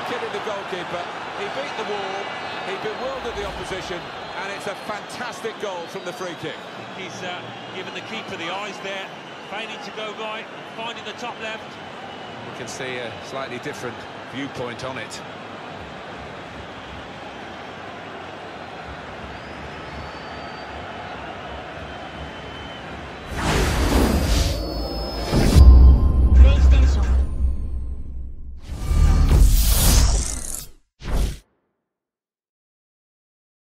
kidding the goalkeeper. He beat the wall, he bewildered the opposition, and it's a fantastic goal from the free kick. He's given the keeper the eyes there, feigning to go right, finding the top left. You can see a slightly different viewpoint on it.